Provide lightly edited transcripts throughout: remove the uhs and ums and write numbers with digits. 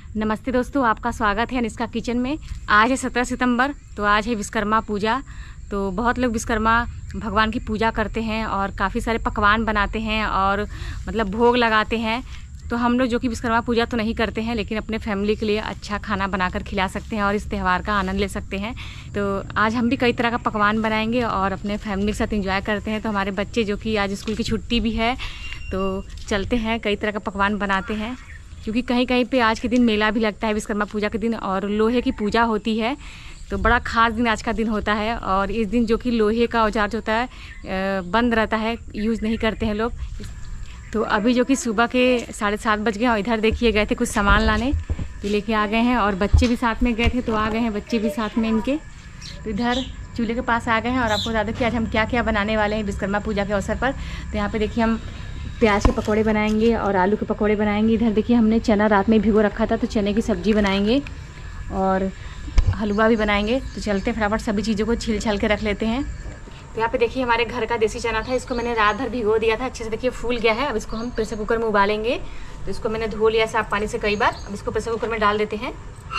नमस्ते दोस्तों, आपका स्वागत है अनिष्का किचन में। आज है 17 सितंबर, तो आज है विश्वकर्मा पूजा। तो बहुत लोग विश्वकर्मा भगवान की पूजा करते हैं और काफ़ी सारे पकवान बनाते हैं और मतलब भोग लगाते हैं। तो हम लोग जो कि विश्वकर्मा पूजा तो नहीं करते हैं, लेकिन अपने फैमिली के लिए अच्छा खाना बनाकर खिला सकते हैं और इस त्यौहार का आनंद ले सकते हैं। तो आज हम भी कई तरह का पकवान बनाएंगे और अपने फैमिली के साथ एंजॉय करते हैं। तो हमारे बच्चे जो कि आज स्कूल की छुट्टी भी है, तो चलते हैं, कई तरह का पकवान बनाते हैं। क्योंकि कहीं कहीं पे आज के दिन मेला भी लगता है विश्वकर्मा पूजा के दिन, और लोहे की पूजा होती है। तो बड़ा ख़ास दिन आज का दिन होता है। और इस दिन जो कि लोहे का औजार जो होता है बंद रहता है, यूज़ नहीं करते हैं लोग। तो अभी जो कि सुबह के 7:30 बज गए और इधर देखिए गए थे कुछ सामान लाने, तो लेके आ गए हैं। और बच्चे भी साथ में गए थे, तो आ गए हैं बच्चे भी साथ में इनके। तो इधर चूल्हे के पास आ गए हैं और आपको बता दें कि आज हम क्या क्या बनाने वाले हैं विश्वकर्मा पूजा के अवसर पर। तो यहाँ पे देखिए हम प्याज के पकौड़े बनाएंगे और आलू के पकौड़े बनाएंगे। इधर देखिए हमने चना रात में भिगो रखा था, तो चने की सब्ज़ी बनाएंगे और हलवा भी बनाएंगे। तो चलते फटाफट सभी चीज़ों को छिल छल के रख लेते हैं। तो यहाँ पे देखिए हमारे घर का देसी चना था, इसको मैंने रात भर भिगो दिया था, अच्छे से देखिए फूल गया है। अब इसको हम प्रेशर कुकर में उबालेंगे। तो इसको मैंने धो लिया साफ पानी से कई बार। अब इसको प्रेशर कुकर में डाल देते हैं।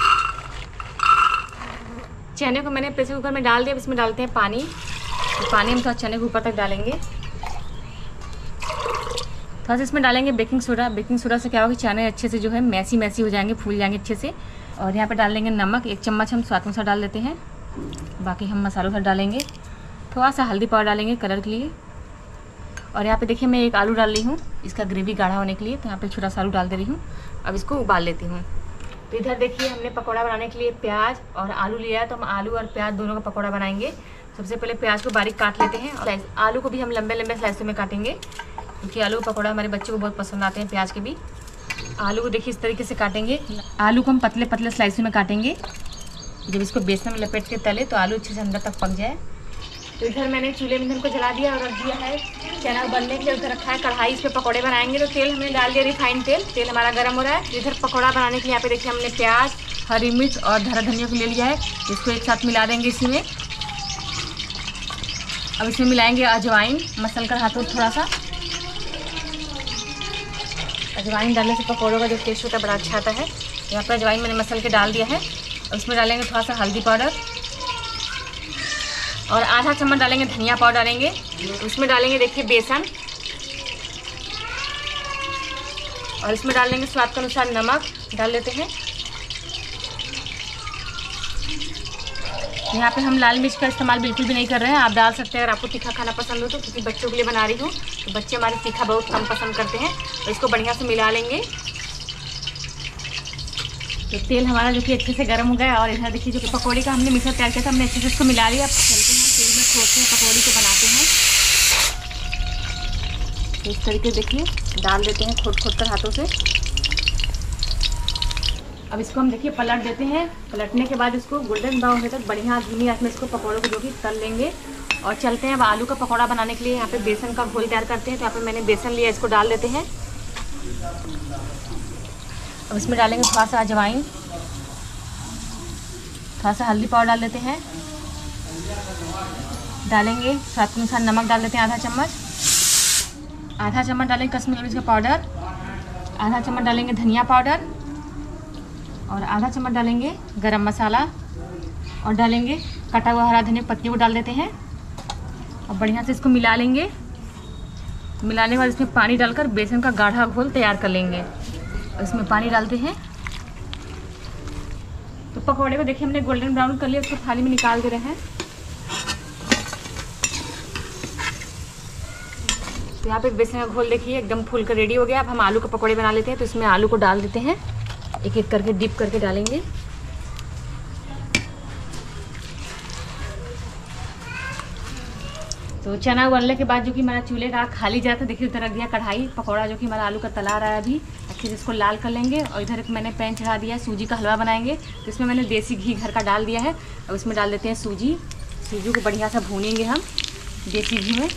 चने को मैंने प्रेशर कुकर में डाल दिया। अब इसमें डालते हैं पानी। तो पानी हम थोड़ा चने के ऊपर तक डालेंगे। थोड़ा सा इसमें डालेंगे बेकिंग सोडा। बेकिंग सोडा से क्या होगा कि चने अच्छे से जो है मैसी मैसी हो जाएंगे, फूल जाएंगे अच्छे से। और यहाँ पे डाल देंगे नमक, 1 चम्मच हम स्वाद अनुसार डाल देते हैं। बाकी हम मसालों से डालेंगे, थोड़ा सा हल्दी पाउडर डालेंगे कलर के लिए। और यहाँ पे देखिए मैं 1 आलू डाल रही हूँ इसका ग्रेवी गाढ़ा होने के लिए। तो यहाँ पे छोटा सा आलू डाल दे रही हूँ। अब इसको उबाल लेती हूँ। तो इधर देखिए हमने पकौड़ा बनाने के लिए प्याज और आलू लिया है, तो हम आलू और प्याज दोनों का पकौड़ा बनाएंगे। सबसे पहले प्याज को बारीक काट लेते हैं और आलू को भी हम लंबे लंबे स्लाइसों में काटेंगे, क्योंकि आलू पकौड़ा हमारे बच्चों को बहुत पसंद आते हैं। प्याज के भी आलू को देखिए इस तरीके से काटेंगे। आलू को हम पतले पतले स्लाइसों में काटेंगे। जब इसको बेसन में लपेट के तले तो आलू अच्छे से अंदर तक पक जाए। तो इधर मैंने चूल्हे में ईंधन को जला दिया और रख दिया है चना उबलने के लिए। उधर रखा है कढ़ाई, इस पर पकौड़े बनाएंगे। तो तेल हमने डाल दिया, रिफाइंड तेल। तेल हमारा गर्म हो रहा है। इधर पकौड़ा बनाने के लिए यहाँ पे देखिए हमने प्याज, हरी मिर्च और हरा धनिया को ले लिया है। इसको एक साथ मिला देंगे इसी में। अब इसमें मिलाएंगे अजवाइन, मसल कर हाथों थोड़ा सा। अजवाइन डालने से पकौड़ों का जो टेस्ट होता है बड़ा अच्छा आता है। यहाँ पर अजवाइन मैंने मसल के डाल दिया है। और इसमें डालेंगे थोड़ा सा हल्दी पाउडर और आधा चम्मच डालेंगे धनिया पाउडर डालेंगे। उसमें डालेंगे देखिए बेसन और इसमें डाल देंगे स्वाद के अनुसार नमक डाल देते हैं। यहाँ पे हम लाल मिर्च का इस्तेमाल बिल्कुल भी नहीं कर रहे हैं, आप डाल सकते हैं अगर आपको तीखा खाना पसंद हो तो, क्योंकि बच्चों के लिए बना रही हूँ। तो बच्चे हमारे तीखा बहुत कम पसंद करते हैं। तो इसको बढ़िया से मिला लेंगे। तो तेल हमारा जो कि अच्छे से गर्म हो गया। और इधर देखिए जो पकौड़ी का हमने मिक्सर तैयार किया था, हमने अच्छे से इसको मिला लिया। अब चलते हैं तेल में खोदते हैं, पकौड़ी को बनाते हैं। तो इस तरीके देखिए डाल देते हैं खोद खोद कर हाथों से। अब इसको हम देखिए पलट देते हैं। पलटने के बाद इसको गोल्डन ब्राउन होने तक बढ़िया धीमी आंच में इसको पकौड़ों को जो कि तल लेंगे। और चलते हैं अब आलू का पकौड़ा बनाने के लिए। यहाँ पे बेसन का घोल तैयार करते हैं। तो यहाँ पे मैंने बेसन लिया, इसको डाल देते हैं। अब इसमें डालेंगे थोड़ा सा अजवाइन, थोड़ा सा हल्दी पाउडर डाल देते हैं। डालेंगे स्वाद के अनुसार नमक डाल देते हैं आधा चम्मच। आधा चम्मच डालेंगे कश्मीरी मिर्च का पाउडर। आधा चम्मच डालेंगे धनिया पाउडर और आधा चम्मच डालेंगे गरम मसाला। और डालेंगे कटा हुआ हरा धनिया पत्ती को डाल देते हैं और बढ़िया से इसको मिला लेंगे। मिलाने के बाद इसमें पानी डालकर बेसन का गाढ़ा घोल तैयार कर लेंगे। इसमें पानी डालते हैं। तो पकौड़े को देखिए हमने गोल्डन ब्राउन कर लिया, उसको थाली में निकाल दे रहे हैं। तो यहाँ पे बेसन का घोल देखिए एकदम फूल कर रेडी हो गया। अब हम आलू के पकौड़े बना लेते हैं। तो इसमें आलू को डाल देते हैं, एक एक करके डिप करके डालेंगे। तो चना उबलने के बाद जो कि हमारा चूल्हे का खाली जाता देखिए उधर रख दिया कढ़ाई। पकौड़ा जो कि हमारा आलू का तला रहा है अभी, अच्छे से इसको लाल कर लेंगे। और इधर एक मैंने पैन चढ़ा दिया है, सूजी का हलवा बनाएंगे। तो इसमें मैंने देसी घी घर का डाल दिया है। अब इसमें डाल देते हैं सूजी। सूजी को बढ़िया सा भूनेंगे हम देसी घी में।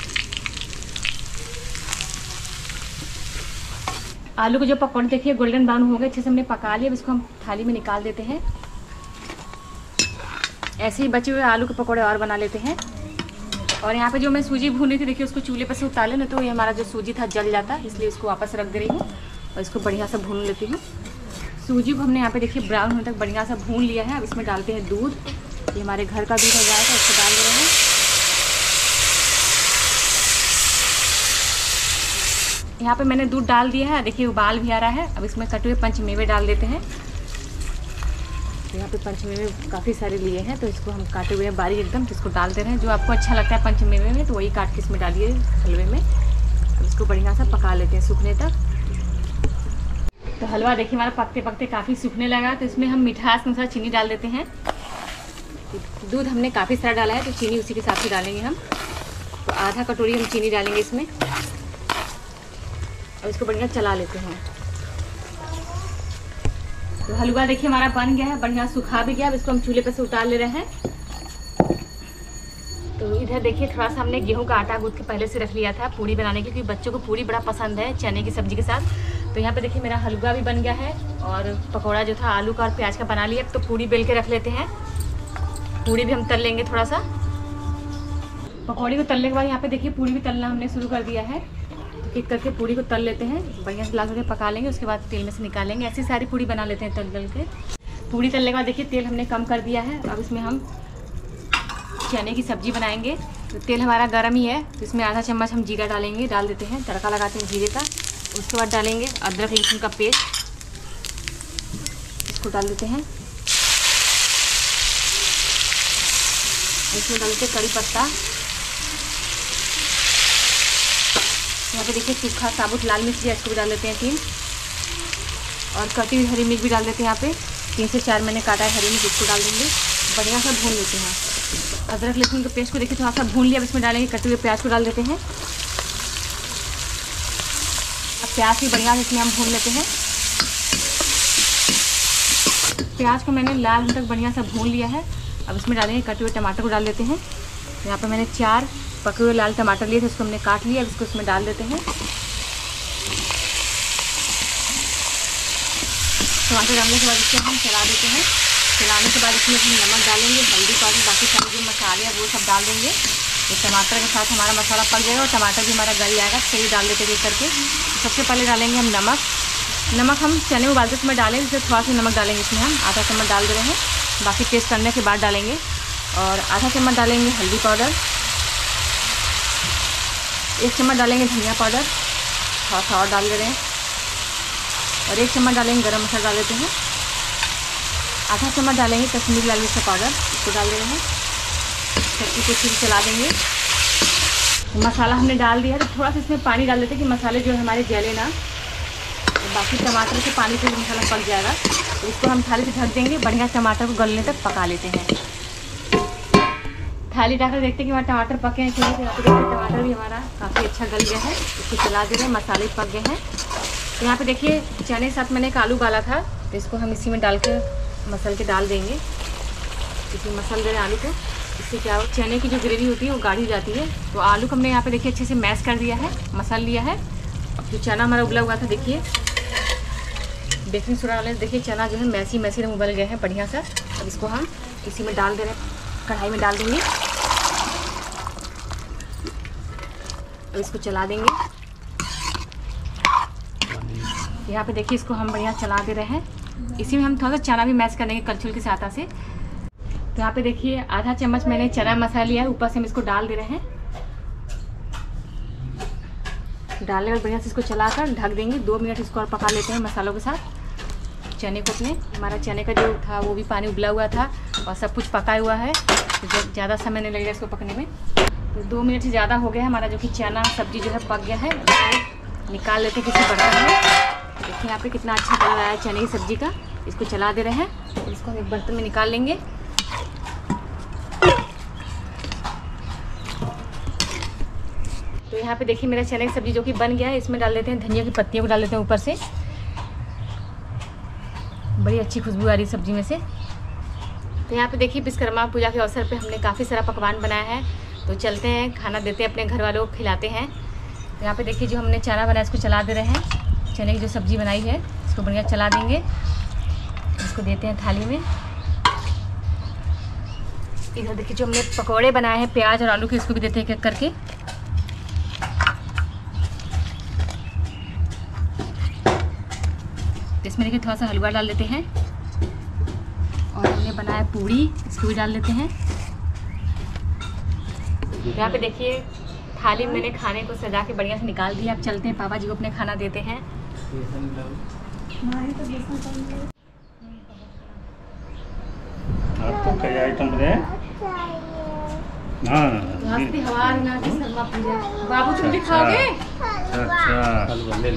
आलू के जो पकौड़े देखिए गोल्डन ब्राउन हो गए, अच्छे से हमने पका लिया। अब इसको हम थाली में निकाल देते हैं। ऐसे ही बचे हुए आलू के पकौड़े और बना लेते हैं। और यहाँ पे जो मैं सूजी भूनी थी देखिए उसको चूल्हे पर से उतार लें, तो ये हमारा जो सूजी था जल जाता, इसलिए इसको वापस रख दे रही हूँ और इसको बढ़िया से भून लेती हूँ। सूजी को हमने यहाँ पे देखिए ब्राउन होने तक बढ़िया सा भून लिया है। अब इसमें डालते हैं दूध। ये हमारे घर का दूध हो जाएगा, इसको डाल दे रहे हैं। यहाँ पे मैंने दूध डाल दिया है, देखिए उबाल भी आ रहा है। अब इसमें कटे हुए पंचमेवे डाल देते हैं। तो यहाँ पे पंचमेवे काफ़ी सारे लिए हैं, तो इसको हम काटे हुए हैं बारीक एकदम, तो इसको डाल दे रहे हैं। जो आपको अच्छा लगता है पंचमेवे में तो वही काट के इसमें डालिए हलवे में। अब इसको बढ़िया सा पका लेते हैं सूखने तक। तो हलवा देखिए हमारा पकते पकते काफ़ी सूखने लगा, तो इसमें हम मिठास के अनुसार चीनी डाल देते हैं। दूध हमने काफ़ी सारा डाला है, तो चीनी उसी के साथ ही डालेंगे हम। तो आधा कटोरी हम चीनी डालेंगे इसमें। अब इसको बढ़िया चला लेते हैं। तो हलवा देखिए हमारा बन गया है, बढ़िया सूखा भी गया। अब इसको हम चूल्हे पे से उतार ले रहे हैं। तो इधर देखिए थोड़ा सा हमने गेहूं का आटा गूंथ के पहले से रख लिया था पूरी बनाने के लिए, क्योंकि बच्चों को पूरी बड़ा पसंद है चने की सब्जी के साथ। तो यहाँ पे देखिए मेरा हलवा भी बन गया है, और पकौड़ा जो था आलू का और प्याज का बना लिया। अब तो पूरी बेल के रख लेते हैं। पूरी भी हम तल लेंगे थोड़ा सा। पकौड़ी को तलने के बाद यहाँ पे देखिए पूरी भी तलना हमने शुरू कर दिया है। एक करके पूरी को तल लेते हैं, बढ़िया से लाल करके पका लेंगे, उसके बाद तेल में से निकालेंगे। ऐसी सारी पूरी बना लेते हैं तल के। पूरी तलने के बाद देखिए तेल हमने कम कर दिया है। अब इसमें हम चने की सब्जी बनाएंगे। तो तेल हमारा गर्म ही है, तो इसमें आधा चम्मच हम जीरा डालेंगे, डाल देते हैं, तड़का लगाते हैं जीरे का। उसके बाद डालेंगे अदरक लहसुन का पेस्ट, इसको डाल देते हैं। इसमें डाल देते हैं कड़ी पत्ता। यहाँ पे देखिए सूखा साबुत लाल मिर्च इसको भी डाल देते हैं 3, और कटी हुई हरी मिर्च भी डाल देते हैं। यहाँ पे 3 से 4 मैंने काटा है हरी मिर्च, इसको डाल देंगे। बढ़िया सा भून लेते हैं। अदरक लहसुन के पेस्ट को देखिए थोड़ा सा भून लिया। अब इसमें डालेंगे कटे हुए प्याज को डाल देते हैं। अब प्याज भी बढ़िया से इसमें हम भून लेते हैं। प्याज को मैंने लाल होने तक बढ़िया सा भून लिया है। अब इसमें डालेंगे कटे हुए टमाटर को डाल देते हैं। यहाँ पर मैंने 4 पके हुए लाल टमाटर लिए थे, उसको हमने काट लिया। अब इसको इसमें डाल देते हैं। टमाटर डालने के बाद इसको हम चला देते हैं। चलाने के बाद इसमें हम नमक डालेंगे, हल्दी पाउडर, बाकी सारे जो मसाले हैं वो सब डाल देंगे। तो टमाटर के साथ हमारा मसाला पक जाएगा और टमाटर भी हमारा गल जाएगा। सही डाल देते हैं करके। सबसे पहले डालेंगे हम नमक। नमक हम चने उबालते समय डालें, इससे थोड़ा सा नमक डालेंगे इसमें हम, आधा चम्मच डाल दे रहे हैं। बाकी टेस्ट करने के बाद डालेंगे। और आधा चम्मच डालेंगे हल्दी पाउडर, 1 चम्मच डालेंगे धनिया पाउडर, थोड़ा सा और डाल दे रहे हैं। और 1 चम्मच डालेंगे गरम मसाला डाल देते हैं। आधा चम्मच डालेंगे कश्मीरी लाल मिर्च का पाउडर, इसको डाल दे रहे हैं। सब्जी को अच्छे से चला देंगे। मसाला हमने डाल दिया है, तो थोड़ा सा इसमें पानी डाल देते हैं कि मसाले जो है हमारे जले ना। तो बाकी टमाटर से पानी से मसाला पक जाएगा। तो इसको हम थाली से ढक देंगे, बढ़िया टमाटर को गलने तक पका लेते हैं। थाली डालकर देखते हैं कि हमारे टमाटर पके हैं कि नहीं। तो यहाँ पे देखिए टमाटर भी हमारा काफ़ी अच्छा गल गया है। इसको चला दे रहे हैं, मसाले पक गए हैं। तो यहाँ पे देखिए चने के साथ मैंने एक आलू उबाला था, तो इसको हम इसी में डाल के मसल के डाल देंगे। इसमें मसल दे रहे हैं आलू को। इससे क्या हो, चने की जो ग्रेवी होती है वो गाढ़ी जाती है। तो आलू को हमने यहाँ पे देखिए अच्छे से मैश कर दिया है, मसल लिया है। अब जो चना हमारा उबला हुआ था देखिए बेकिंग सोडा डालने से देखिए चना जो है मैसी मैसी उबल गए हैं बढ़िया सा। अब इसको हम इसी में डाल दे रहे हैं, कढ़ाई में डाल देंगे। अब इसको चला देंगे। यहाँ पे देखिए इसको हम बढ़िया चला दे रहे हैं। इसी में हम थोड़ा सा चना भी मैश कर देंगे कलछुल की सहायता से। तो यहाँ पे देखिए आधा चम्मच मैंने चना मसाला लिया है, ऊपर से हम इसको डाल दे रहे हैं। डालने के बाद बढ़िया से इसको चलाकर ढक देंगे। 2 मिनट इसको और पका लेते हैं मसालों के साथ चने को अपने। हमारा चने का जो था वो भी पानी उबला हुआ था और सब कुछ पका हुआ है, तो ज़्यादा समय नहीं लगेगा इसको पकने में। तो 2 मिनट से ज़्यादा हो गया है हमारा जो कि चना सब्जी जो है पक गया है। इसको निकाल लेते हैं किसी बर्तन में। देखिए यहाँ पे कितना अच्छा कलर आया है चने की सब्जी का। इसको चला दे रहे हैं, तो इसको हम एक बर्तन में निकाल लेंगे। तो यहाँ पे देखिए मेरा चने की सब्जी जो कि बन गया है, इसमें डाल देते हैं धनिया की पत्तियों को डाल देते हैं ऊपर से। बड़ी अच्छी खुशबू आ रही है सब्जी में से। तो यहाँ पे देखिए विश्वकर्मा पूजा के अवसर पे हमने काफ़ी सारा पकवान बनाया है। तो चलते हैं खाना देते हैं अपने घर वालों को, खिलाते हैं। तो यहाँ पे देखिए जो हमने चना बनाया इसको चला दे रहे हैं। चने की जो सब्जी बनाई है इसको बढ़िया चला देंगे। इसको देते हैं थाली में। इधर देखिए जो हमने पकौड़े बनाए हैं प्याज और आलू के, इसको भी देते हैं एक एक करके। इसमें देखिए थोड़ा सा हलवा डाल देते हैं और हमने बनाया पूड़ी, इसको भी डाल देते हैं। यहाँ पे देखिए थाली मैंने खाने को सजा के बढ़िया से निकाल दिया। अब चलते हैं पापा जी को अपने खाना देते हैं। आपको कई आइटम है? हाँ बाबू तुम भी खाओगे? अच्छा हलवा ले लो।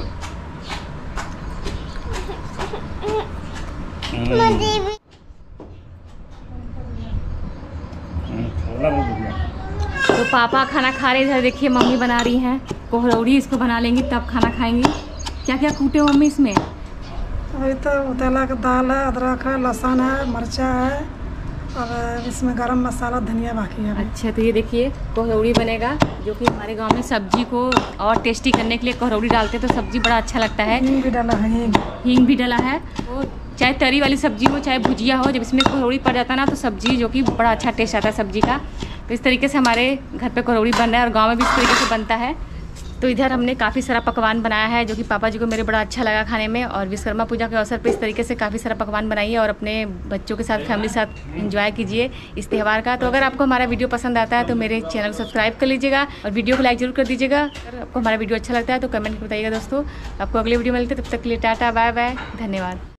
तो पापा खाना खा रहे, इधर देखिए मम्मी बना रही हैं कोहरौड़ी। इसको बना लेंगी तब खाना खाएंगी। क्या क्या कूटे हो मम्मी इसमें? अभी तो उतला का दाल है, अदरक है, लहसुन है, मिर्चा है और इसमें गरम मसाला धनिया बाकी है। अच्छा, तो ये देखिए कोहरौड़ी बनेगा, जो कि हमारे गांव में सब्जी को और टेस्टी करने के लिए कोहरौड़ी डालते हैं तो सब्जी बड़ा अच्छा लगता है। हींग भी डाला है, हींग भी डाला है। तो चाहे तरी वाली सब्जी हो चाहे भुजिया हो, जब इसमें कोहरौड़ी पड़ जाता है ना तो सब्जी जो कि बड़ा अच्छा टेस्ट आता है सब्जी का। तो इस तरीके से हमारे घर पे कोहरौड़ी बन रहा है और गाँव में भी इस तरीके से बनता है। तो इधर हमने काफ़ी सारा पकवान बनाया है जो कि पापा जी को मेरे बड़ा अच्छा लगा खाने में। और विश्वकर्मा पूजा के अवसर पे इस तरीके से काफ़ी सारा पकवान बनाइए और अपने बच्चों के साथ, फैमिली के साथ एंजॉय कीजिए इस त्यौहार का। तो अगर आपको हमारा वीडियो पसंद आता है तो मेरे चैनल को सब्सक्राइब कर लीजिएगा और वीडियो को लाइक जरूर कर दीजिएगा। अगर आपको हमारा वीडियो अच्छा लगता है तो कमेंट कर बताइएगा दोस्तों। आपको अगले वीडियो में मिलते हैं, तब तक के लिए टाटा बाय बाय, धन्यवाद।